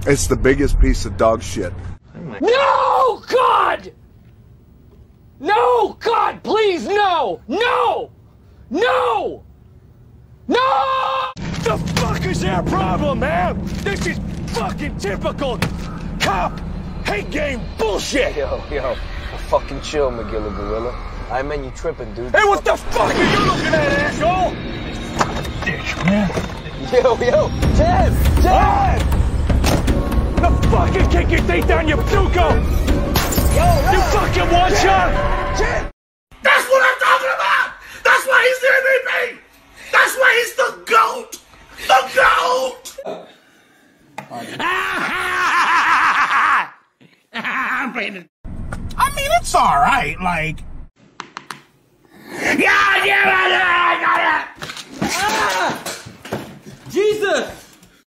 It's the biggest piece of dog shit. No, God! No, God, please, no! No! No! No! The fuck is their problem, man? This is fucking typical cop hate game bullshit! Yo, fucking chill, McGilly Gorilla. I meant you tripping, dude. Hey, what the fuck are you looking at, asshole? Dick, man. Yo, Jeff! The fucking kick your teeth down your Ptuco! You fucking one-shot! That's what I'm talking about! That's why he's the MVP! That's why he's the GOAT! The GOAT! I mean, it's alright, like... Jesus!